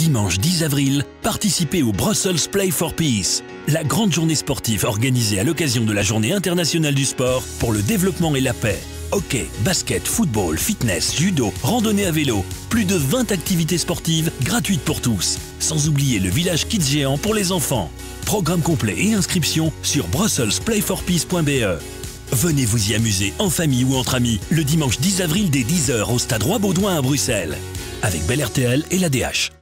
dimanche 10 avril, participez au Brussels Play for Peace, la grande journée sportive organisée à l'occasion de la Journée internationale du sport pour le développement et la paix. Hockey, basket, football, fitness, judo, randonnée à vélo, plus de 20 activités sportives gratuites pour tous. Sans oublier le village Kids géant pour les enfants. Programme complet et inscription sur brusselsplayforpeace.be. Venez vous y amuser en famille ou entre amis le dimanche 10 avril dès 10 h au stade Roi-Baudouin à Bruxelles. Avec Bel RTL et l'ADH.